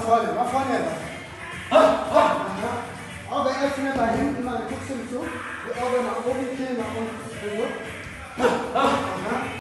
vorne, nach vorne. Aha. Auge öffnen, nach hinten, dann guckst du zu. Die Augen nach oben, Kinn nach unten. Aha.